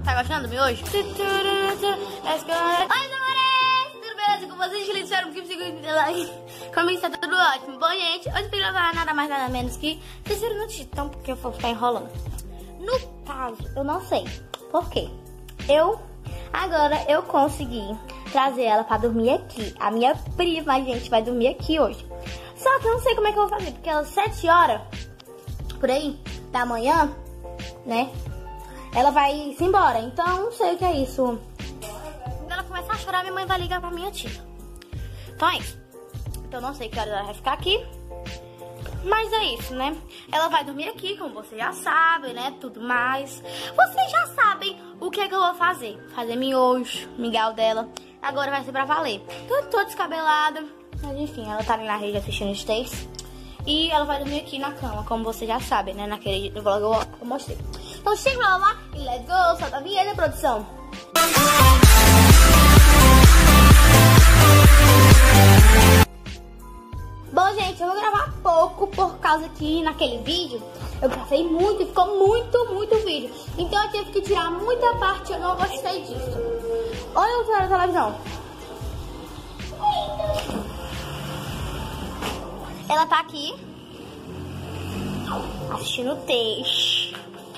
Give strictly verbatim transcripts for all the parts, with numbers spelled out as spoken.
Tá gostando do miojo? Oi, amores! Tudo beleza com vocês? Eles disseram que comigo está tudo ótimo. Bom, gente, hoje eu vou gravar nada mais nada menos que terceiro minutos de tempo, porque eu vou ficar enrolando. No caso, eu não sei por quê. Eu, agora, eu consegui trazer ela pra dormir aqui. A minha prima, gente, vai dormir aqui hoje. Só que eu não sei como é que eu vou fazer, porque elas sete horas, por aí, da manhã, né, ela vai se embora. Então, não sei o que é isso. Quando ela começar a chorar, minha mãe vai ligar pra minha tia. Então é isso. Então, não sei que horas ela vai ficar aqui. Mas é isso, né? Ela vai dormir aqui, como vocês já sabem, né? Tudo mais. Vocês já sabem o que é que eu vou fazer. Fazer miojo, mingau dela. Agora vai ser pra valer. Tô toda descabelada. Mas enfim, ela tá ali na rede assistindo os textos. E ela vai dormir aqui na cama, como vocês já sabem, né? Naquele vlog eu, eu mostrei. Então chega lá, lá e let's go. Solta a vinheta, produção. Bom, gente, eu vou gravar pouco por causa que naquele vídeo eu gravei muito e ficou muito, muito vídeo. Então eu tive que tirar muita parte e eu não gostei disso. Olha o celular da televisão. Ela tá aqui assistindo o texto.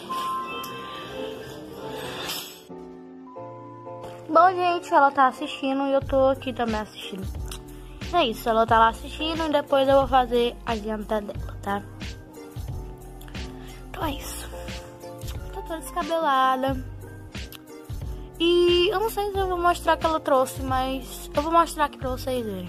Bom, gente, ela tá assistindo e eu tô aqui também assistindo. É isso, ela tá lá assistindo e depois eu vou fazer a janta dela, tá? Então é isso. Tá toda descabelada. E eu não sei se eu vou mostrar que ela trouxe, mas eu vou mostrar aqui pra vocês verem.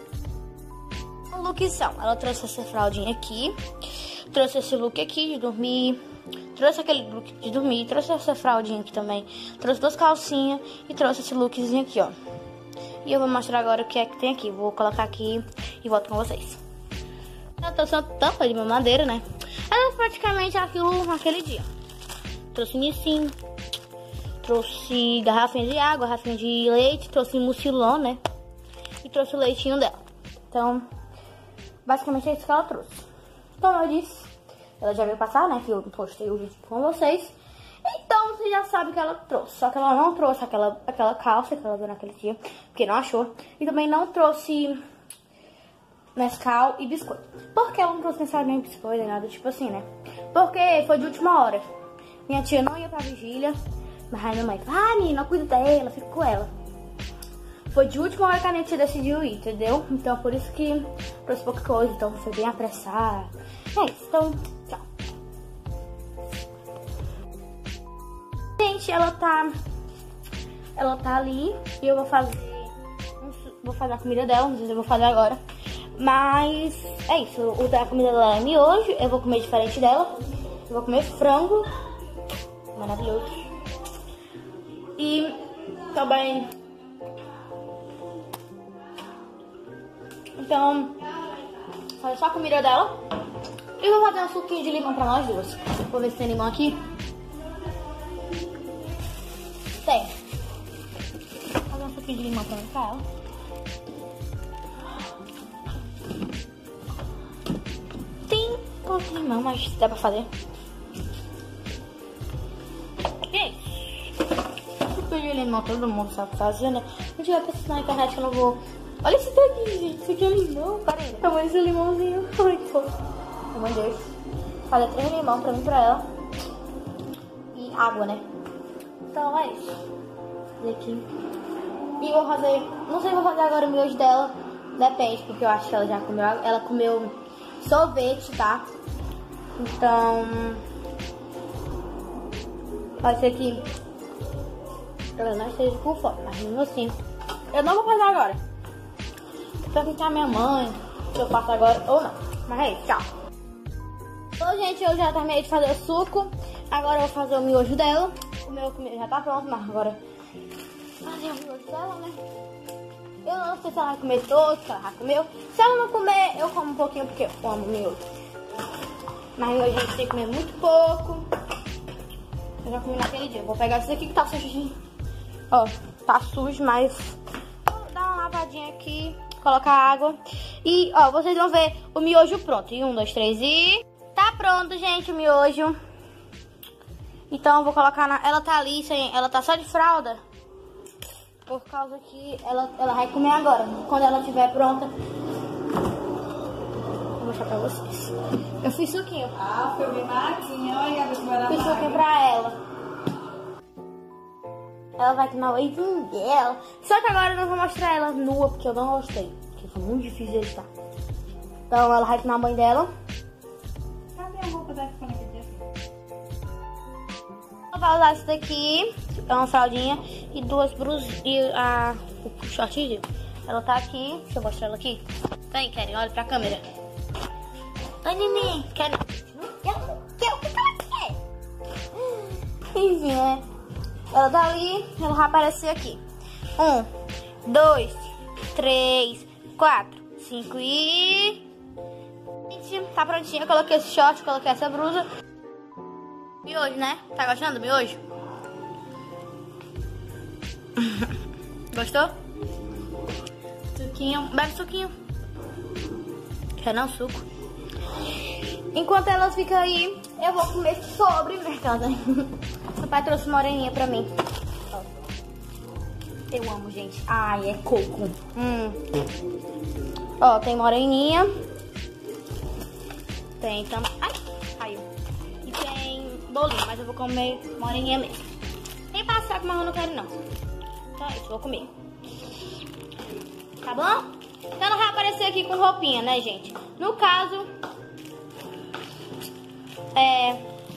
O look são, ela trouxe essa fraldinha aqui, trouxe esse look aqui de dormir, trouxe aquele look de dormir, trouxe essa fraldinha aqui também, trouxe duas calcinhas e trouxe esse lookzinho aqui, ó. E eu vou mostrar agora o que é que tem aqui. Vou colocar aqui e volto com vocês. Eu trouxe uma tampa de mamadeira, né? Era praticamente aquilo naquele dia. Trouxe nicinho, trouxe garrafinha de água, garrafinha de leite, trouxe mucilão, né? E trouxe o leitinho dela. Então, basicamente é isso que ela trouxe. Como eu disse, ela já veio passar, né? Que eu postei o vídeo com vocês. Então, você já sabe que ela trouxe. Só que ela não trouxe aquela, aquela calça que ela viu naquele dia, porque não achou. E também não trouxe Nescau e biscoito. Por que ela não trouxe Nescau nem biscoito, nem nada tipo assim, né? Porque foi de última hora. Minha tia não ia pra vigília, mas aí minha mãe falou, ah, menina, cuida dela, fica com ela. Foi de última hora que a minha tia decidiu ir, entendeu? Então, por isso que trouxe pouca coisa. Então, foi bem apressada. É isso, então, tchau. Gente, ela tá ela tá ali e eu vou fazer vou fazer a comida dela, não sei se eu vou fazer agora, mas é isso. O da comida dela é miojo, eu vou comer diferente dela, eu vou comer frango maravilhoso e também, então fazer só a comida dela e vou fazer um suquinho de limão pra nós duas. Vou ver se tem limão aqui. Tem. Vou fazer um suquinho de limão pra ela. Tem pouco de limão, mas dá pra fazer. E é isso. Suquinho de limão todo mundo sabe fazer, né? Não tiver pensando na internet que eu não vou... Olha isso daqui, gente. Isso aqui é limão. Peraí. Tamanho desse limãozinho. Ai, pô. Pelo amor de Deus. Vou fazer três limão pra mim e pra ela. E água, né? Então é isso. Vou fazer aqui. E vou fazer... Não sei se vou fazer agora o miojo dela. Depende, porque eu acho que ela já comeu... Ela comeu sorvete, tá? Então... Pode ser que ela não esteja com fome, mas mesmo assim... Eu não vou fazer agora. Pra ficar minha mãe, se eu faço agora ou não. Mas é isso, tchau. Então, gente, eu já terminei de fazer o suco. Agora eu vou fazer o miojo dela. O meu já tá pronto, mas agora fazer o miojo dela, né? Eu não sei se ela vai comer todo, se ela já comeu. Se ela não comer, eu como um pouquinho, porque eu amo miojo. Mas hoje a gente tem que comer muito pouco. Eu já comi naquele dia. Vou pegar isso aqui que tá sujo. Ó, tá sujo, mas vou dar uma lavadinha aqui, colocar água. E, ó, vocês vão ver o miojo pronto. E um, dois, três e... Tá pronto, gente, o miojo. Então eu vou colocar na... Ela tá ali, sem... ela tá só de fralda. Por causa que ela, ela vai comer agora. Quando ela estiver pronta. Vou mostrar pra vocês. Eu fiz suquinho. Ah, foi bem baratinho. Olha, a vai dar Fiz suquinho pra ela. Ela vai tomar o leitinho dela. Só que agora eu não vou mostrar ela nua, porque eu não gostei. Porque foi muito difícil de editar. Então ela vai tomar banho dela. Cadê a roupa da fone aqui dentro? Ela vai usar isso daqui. É uma fraldinha e duas brusas. E a, o shortinho. Ela tá aqui. Deixa eu mostrar ela aqui. Vem, Karen, olha pra câmera. Oi, neném. Karen. Não quer, não quer. O que ela quer? Enfim, né? Ela tá ali. Ela vai aparecer aqui. Um, dois, três, quatro, cinco e... Tá prontinha. Eu coloquei esse short, coloquei essa blusa. Miojo, né? Tá gostando do miojo? Gostou? Suquinho. Bebe suquinho. Quer não, suco? Enquanto elas ficam aí, eu vou comer sobremesa. Meu pai trouxe moreninha pra mim. Ó. Eu amo, gente. Ai, é coco. Hum. Ó, tem moreninha. Tem também. Ai, caiu. E tem bolinho, mas eu vou comer moreninha mesmo. Nem passar com marrom, não quero não. Então é isso, vou comer. Tá bom? Então ela vai aparecer aqui com roupinha, né, gente? No caso, é...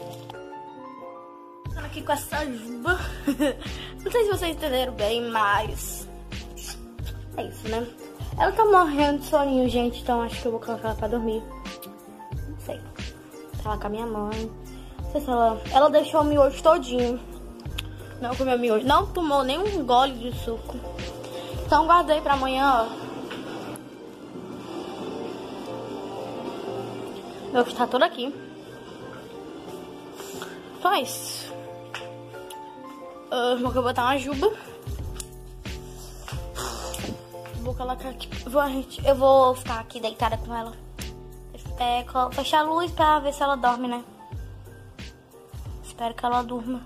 tô aqui com essa juba. Não sei se vocês entenderam bem, mas... é isso, né? Ela tá morrendo de soninho, gente, então acho que eu vou colocar ela pra dormir. Não sei. Tá lá com a minha mãe. Não sei se ela... Ela deixou o miojo todinho. Não comeu miojo. Não tomou nem um gole de suco. Então guardei pra amanhã, ó. Meu tá todo aqui. Então é isso. Uh, vou botar uma juba. Vou colocar aqui. Vou, gente, eu vou ficar aqui deitada com ela. É, fechar a luz pra ver se ela dorme, né? Espero que ela durma.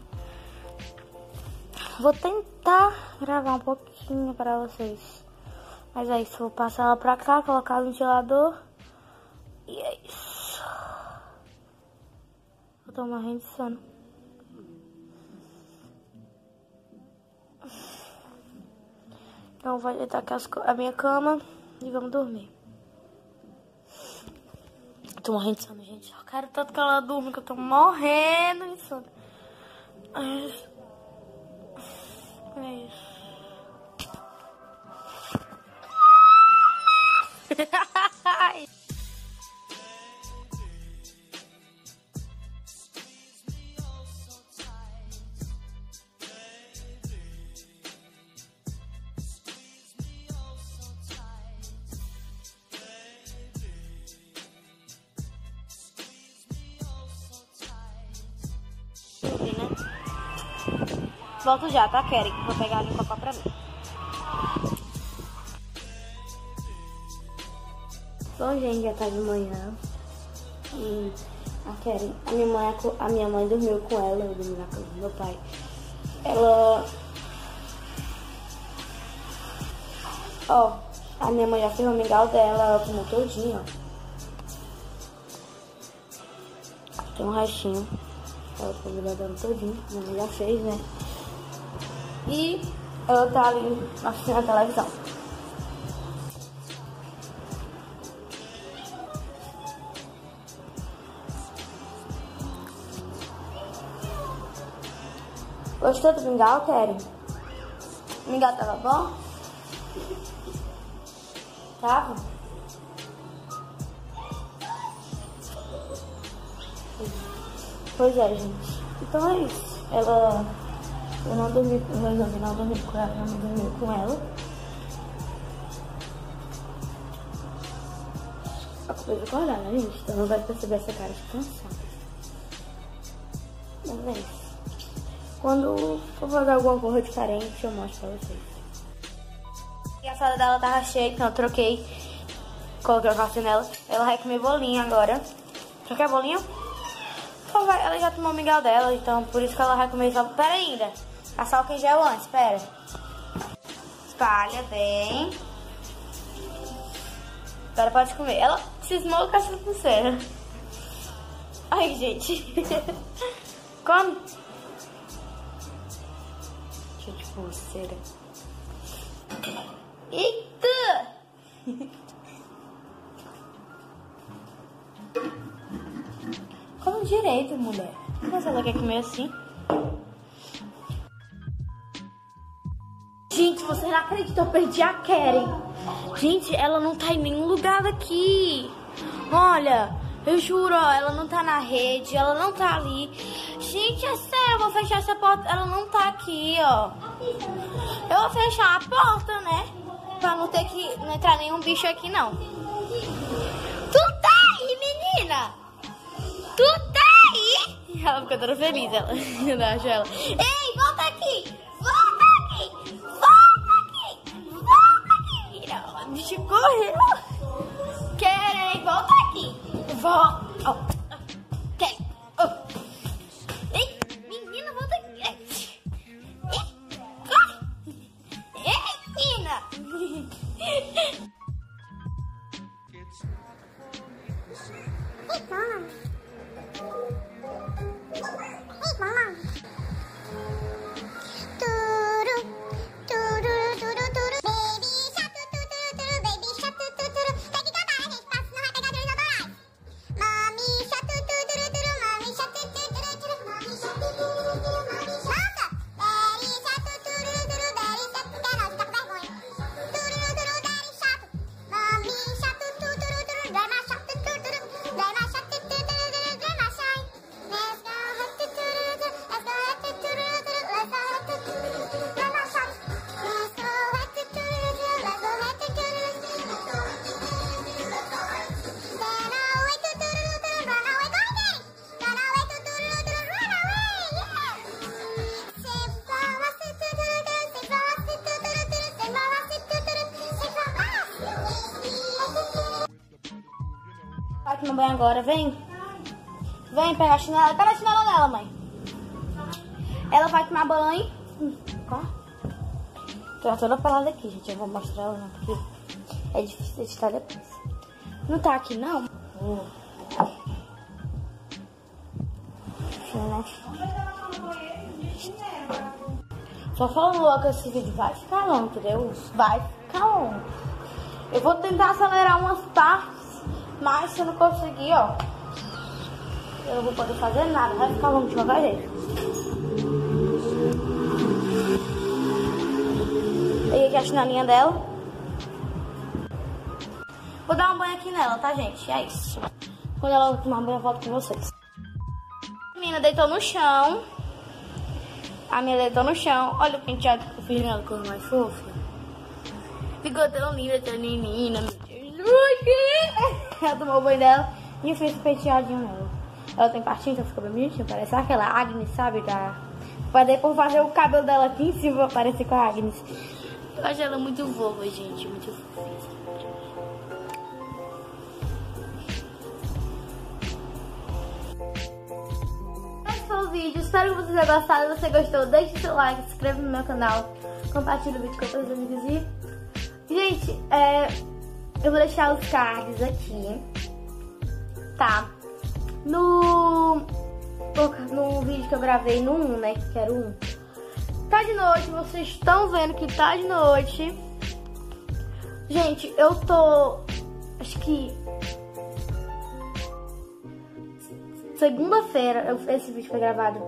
Vou tentar gravar um pouquinho pra vocês. Mas é isso. Vou passar ela pra cá, colocar o ventilador. E é isso. Eu tô morrendo de sono. Então vou deitar aqui as, a minha cama e vamos dormir. Eu tô morrendo de sono, gente. Eu quero tanto que ela durma que eu tô morrendo de sono. É isso. Volto já, tá, Keren? Vou pegar ali o cocô pra mim. Bom, gente, já tá de manhã. E a Keren, a minha mãe, a minha mãe dormiu com ela, eu dormi na cama do meu pai. Ela... Ó, a minha mãe já fez o mingau dela, ela tomou todinho, ó. Tem um restinho. Ela ficou me dando todinho, minha mãe já fez, né? E ela tá ali assistindo a televisão. Gostou do mingau, Keren? O mingau tava bom? Tava? Pois é, gente. Então é isso. Ela... Eu não dormi, eu resolvi não dormir com ela, não dormi com ela. Acabei de acordar, né, gente? Então não vai perceber essa cara de cansada. Mas é isso. Quando for fazer alguma coisa diferente, eu mostro pra vocês. E a sala dela tava cheia, então eu troquei. Coloquei o calcinho nela. Ela vai comer bolinho agora. Você quer bolinho? Ela, vai, ela já tomou o mingau dela, então por isso que ela vai comer só... Pera ainda. Passar o álcool em gel antes, pera. Espalha bem. Agora pode comer. Ela cismou com essa pulseira. Ai, gente. Come. Deixa eu de pulseira. Eita! Come direito, mulher. Mas ela quer comer assim? Gente, vocês não acreditam, eu perdi a Karen. Gente, ela não tá em nenhum lugar daqui. Olha, eu juro, ó, ela não tá na rede, ela não tá ali. Gente, é sério, eu vou fechar essa porta. Ela não tá aqui, ó. Eu vou fechar a porta, né? Pra não ter que não entrar nenhum bicho aqui, não. Tu tá aí, menina? Tu tá aí? Ela ficou toda feliz, ela. Eu acho ela. Ei, volta aqui! Volta aqui! Volta aqui! Volta aqui! Não, a bicha correu. Querem, volta aqui! Volta! Oh. Quer? Oh. Ei, menina, volta aqui! Ei, corre! Ei, menina! Vai tomar banho agora, vem. Vem pegar a chinela. Pega a chinela nela, mãe. Ela vai tomar banho. Ó. Tô toda pelada aqui, gente. Eu vou mostrar ela não, porque é difícil editar depois. Não tá aqui, não? Oh. Só falando logo que esse vídeo vai ficar longo, entendeu? Vai ficar longo. Eu vou tentar acelerar umas partes. Mas se eu não conseguir, ó, eu não vou poder fazer nada. Vai ficar longo de qualquer jeito. Peguei aqui a chinelinha dela. Vou dar um banho aqui nela, tá, gente? É isso. Quando ela tomar banho, eu volto com vocês. A menina deitou no chão. A minha deitou no chão. Olha o penteado que eu fiz nela, cor mais fofa. Ficou tão linda, tão menina. Ela tomou o banho dela e eu fiz esse penteadinho nela. Ela tem partinha, então ficou bem bonitinha. Parece aquela Agnes, sabe? Da... Pra depois fazer o cabelo dela aqui em cima pra parecer com a Agnes. Eu acho ela muito fofa, gente. Muito fofa. Esse foi o vídeo. Espero que vocês tenham gostado. Se você gostou, deixe seu like, se inscreva no meu canal. Compartilhe o vídeo com todos os amigos. E, gente, é... eu vou deixar os cards aqui, tá? No, no vídeo que eu gravei no um, né? Que era o um. Tá de noite, vocês estão vendo que tá de noite. Gente, eu tô... acho que... segunda-feira, esse vídeo foi gravado.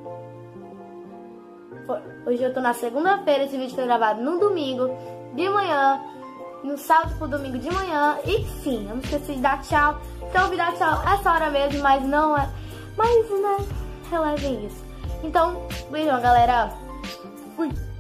Foi, hoje eu tô na segunda-feira, esse vídeo foi gravado no domingo de manhã. No sábado pro domingo de manhã. Enfim, eu não esqueci de dar tchau. Então eu vou dar tchau essa hora mesmo, mas não é... mas, né, relevem isso. Então, beijão, galera. Fui.